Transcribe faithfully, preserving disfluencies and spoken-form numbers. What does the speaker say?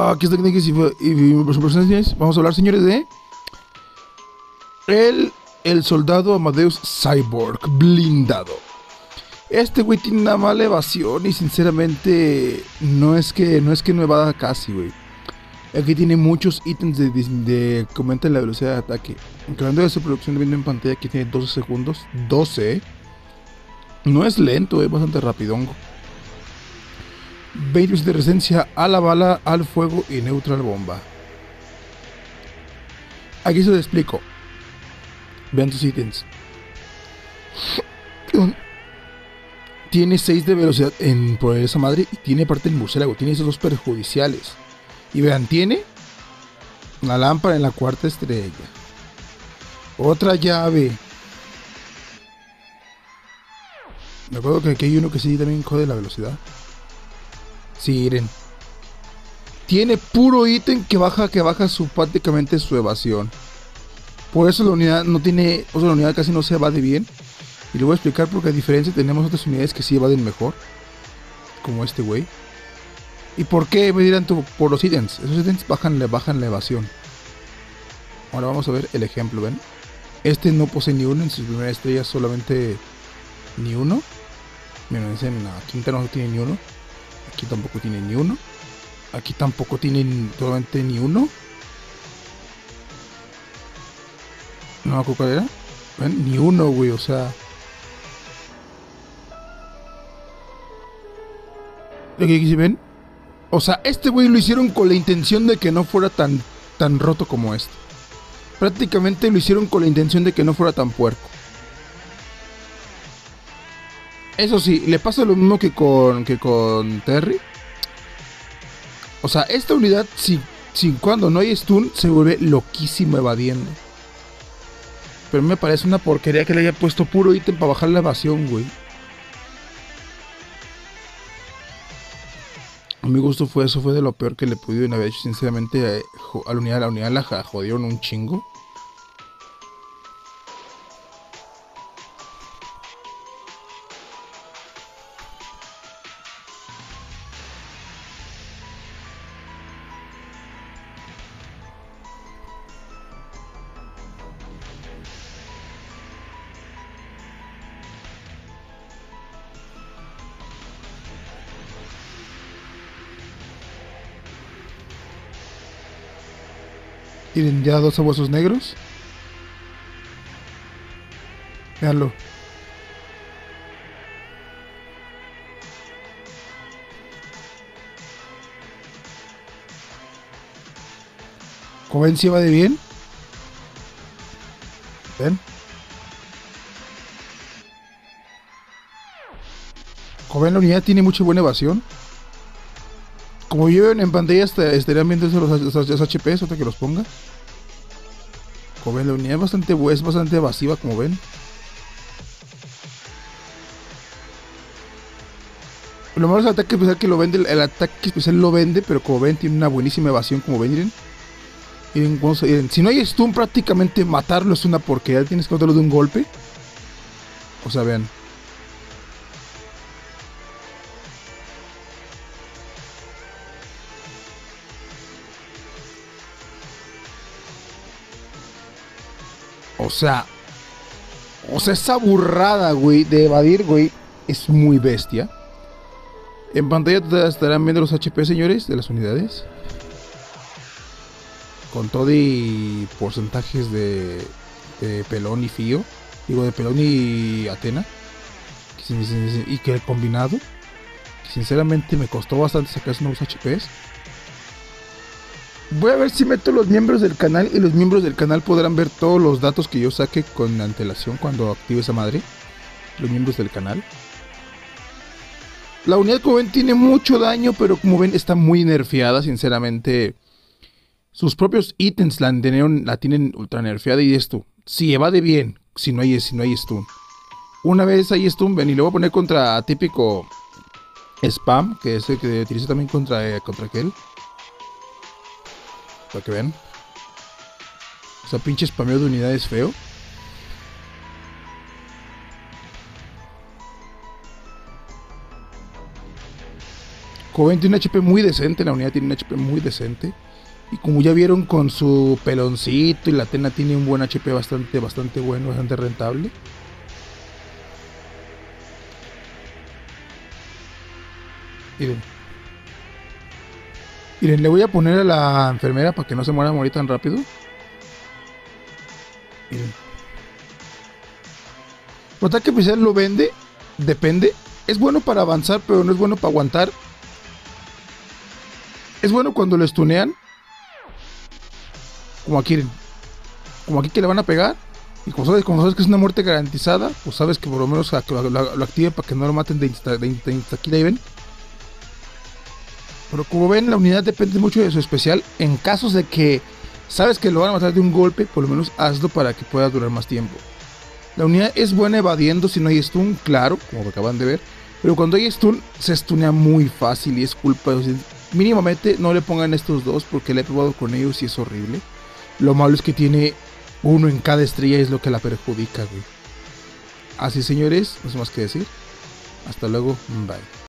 Ah, aquí está técnicas y, y, y personas. Vamos a hablar, señores, de el, el soldado Amadeus Cyborg blindado. Este güey tiene una mala evasión y sinceramente no es que no es que no evada casi, güey. Aquí tiene muchos ítems de, de, de que aumentan la velocidad de ataque. Hablando de su producción de viendo en pantalla, aquí tiene doce segundos. doce. No es lento, es bastante rapidongo. veinte de resistencia a la bala, al fuego y neutral bomba. Aquí se lo explico. Vean sus ítems. Tiene seis de velocidad en, por esa madre y tiene parte del murciélago. Tiene esos dos perjudiciales. Y vean, tiene una lámpara en la cuarta estrella. Otra llave. Me acuerdo que aquí hay uno que sí también jode la velocidad. Sí, miren. Tiene puro ítem que baja, que baja su, prácticamente su evasión. Por eso la unidad no tiene. O sea, la unidad casi no se evade bien. Y le voy a explicar porque a diferencia tenemos otras unidades que sí evaden mejor. Como este güey. ¿Y por qué? Me dirán tú, por los ítems. Esos ítems bajan, bajan la evasión. Ahora vamos a ver el ejemplo, ¿ven? Este no posee ni uno, en sus primeras estrellas solamente ni uno. Miren, en la quinta no tiene ni uno. Aquí tampoco tiene ni uno. Aquí tampoco tiene solamente ni uno. No me acuerdo cuál era. ¿Ven? Ni uno, güey, o sea. Aquí ven. O sea, este güey lo hicieron con la intención de que no fuera tan, tan roto como este. Prácticamente lo hicieron con la intención de que no fuera tan puerco. Eso sí, le pasa lo mismo que con, que con Terry. O sea, esta unidad, si, si cuando no hay stun, se vuelve loquísimo evadiendo. Pero me parece una porquería que le haya puesto puro ítem para bajar la evasión, güey. A mi gusto fue eso, fue de lo peor que le pudieron haber hecho. Sinceramente, a la unidad, a la unidad la jodieron un chingo. Tienen ya dos sabuesos negros. Veanlo. Como ven, si va de bien. Ven. Como ven, la unidad tiene mucha buena evasión. Como vieron en pantalla, estarían viendo eso los, los, los H Ps, otra que los ponga. Como ven, la unidad es bastante, es bastante evasiva, como ven. Lo malo es el ataque especial que lo vende, el ataque especial lo vende, pero como ven, tiene una buenísima evasión, como ven, miren. Miren, vamos a, miren. Si no hay stun, prácticamente matarlo es una porquería, tienes que matarlo de un golpe. O sea, vean. O sea, o sea, esa burrada, güey, de evadir, güey, es muy bestia. En pantalla estarán viendo los H P, señores, de las unidades. Con todo y porcentajes de, de Pelón y Fío. Digo, de Pelón y Atena. Y que el combinado, que sinceramente me costó bastante sacar esos nuevos H Ps. Voy a ver si meto los miembros del canal y los miembros del canal podrán ver todos los datos que yo saque con antelación cuando active esa madre. Los miembros del canal. La unidad, como ven, tiene mucho daño, pero como ven está muy nerfeada, sinceramente. Sus propios ítems la, la tienen ultra nerfeada y esto. Si evade bien, si no hay, si no hay stun. Una vez hay stun, ven, y le voy a poner contra típico spam, que es el que utilizo también contra, eh, contra aquel. Para que vean. O sea, pinche spameo de unidades feo. Como ven, tiene un H P muy decente, la unidad tiene un H P muy decente. Y como ya vieron con su peloncito y la Atena tiene un buen H P bastante, bastante bueno, bastante rentable. Miren. Miren, le voy a poner a la enfermera para que no se muera a morir tan rápido. Miren. Su ataque especial lo vende, depende. Es bueno para avanzar, pero no es bueno para aguantar. Es bueno cuando lo stunean. Como aquí, como aquí que le van a pegar. Y como sabes, como sabes que es una muerte garantizada, pues sabes que por lo menos lo, lo, lo activen para que no lo maten de insta, de insta, insta aquí, ven. Pero como ven, la unidad depende mucho de su especial. En casos de que sabes que lo van a matar de un golpe, por lo menos hazlo para que pueda durar más tiempo. La unidad es buena evadiendo si no hay stun, claro, como acaban de ver. Pero cuando hay stun, se stunea muy fácil y es culpa. O sea, mínimamente no le pongan estos dos porque le he probado con ellos y es horrible. Lo malo es que tiene uno en cada estrella y es lo que la perjudica, güey. Así, señores, no sé más que decir. Hasta luego, bye.